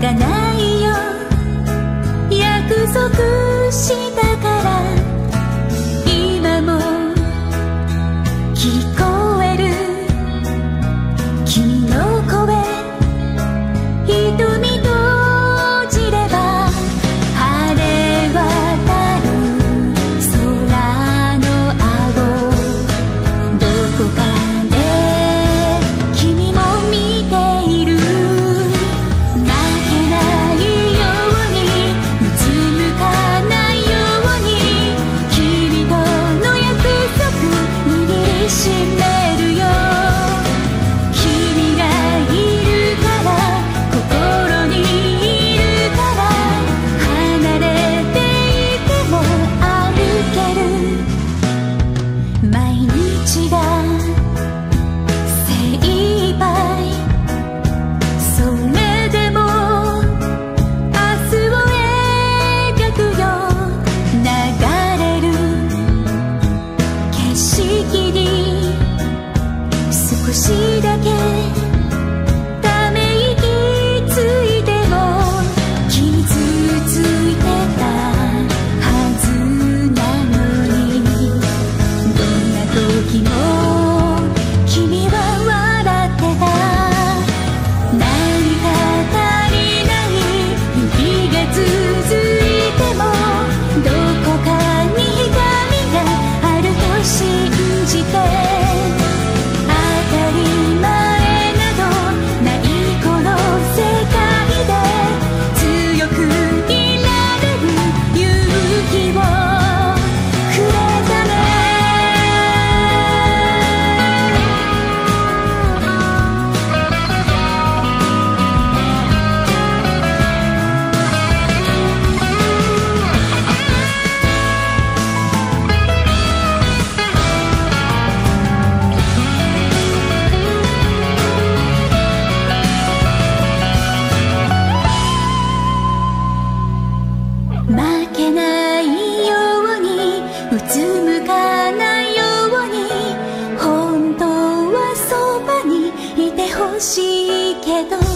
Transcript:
かないよ、約束したから今も聞こえる君の声、瞳閉じれば晴れ渡る空の青、どこかで君も見ている。負けないようにうつむかないように君との約束握りしめるよ。君がいるから心にいるから離れていても歩ける。毎日が精一杯、それでも明日を描くよ。流れる景色に少しだけため息ついても傷ついてたはずなのに、どんな時も君は笑ってた。何か足りない日が続いてもどこかに光があると信じて、当たり前などないこの世界で強くいられる勇気をくれたね。負けないようにうつむかないように本当はそばにいてほしいけど